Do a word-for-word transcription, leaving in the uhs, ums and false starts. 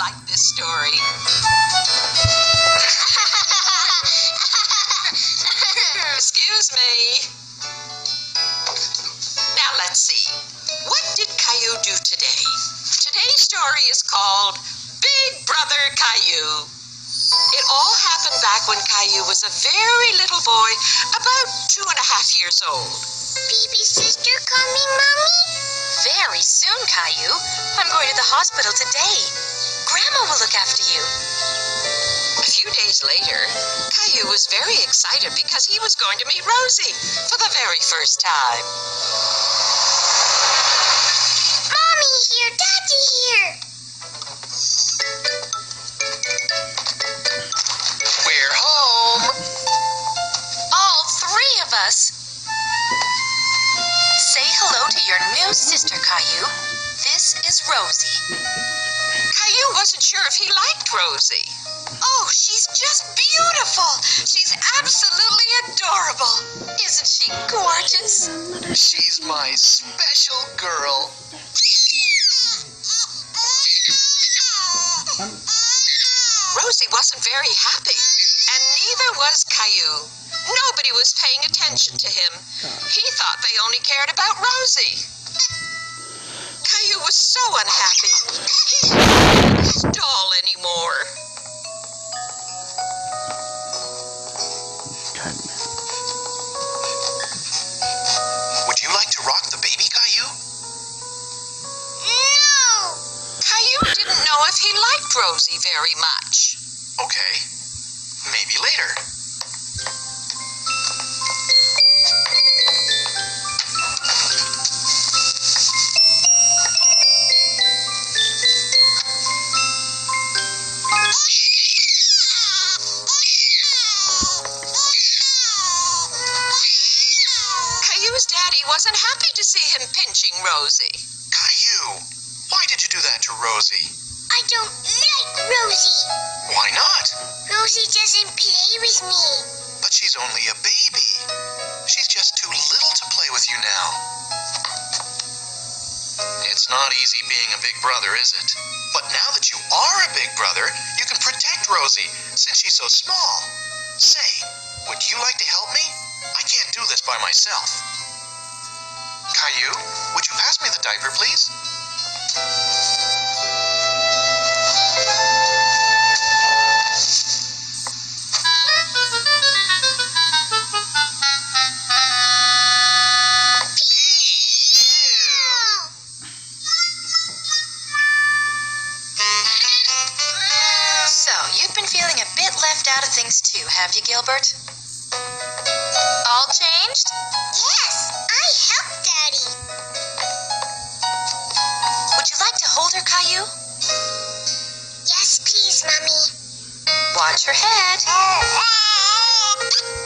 like this story. Excuse me. Now let's see. What did Caillou do today? Today's story is called Big Brother Caillou. It all happened back when Caillou was a very little boy, about two and a half years old. Baby sister coming, Mommy? Very soon, Caillou. I'm going to the hospital today. Grandma will look after you. A few days later, Caillou was very excited because he was going to meet Rosie for the very first time. Mommy here, Daddy here. We're home. All three of us. Say hello to your new sister, Caillou. This is Rosie. Caillou wasn't sure if he liked Rosie. Oh, she's just beautiful. She's absolutely adorable. Isn't she gorgeous? She's my special girl. Rosie wasn't very happy, and neither was Caillou. Nobody was paying attention to him. He thought they only cared about Rosie. Caillou was so unhappy. He didn't have his doll anymore. Would you like to rock the baby, Caillou? No. Caillou didn't know if he liked Rosie very much. Okay. Maybe later. Caillou's daddy wasn't happy to see him pinching Rosie. Caillou, why did you do that to Rosie? I don't like Rosie. Why not? Rosie doesn't play with me. But she's only a baby. She's just too little to play with you now. It's not easy being a big brother, is it? But now that you are a big brother, you can protect Rosie, since she's so small. Say, would you like to help me? I can't do this by myself. Caillou, would you pass me the diaper, please? So, you've been feeling a bit left out of things too, have you, Gilbert? All changed? Yes, I helped Daddy. Would you like to hold her, Caillou? Yes, please, Mommy. Watch your head.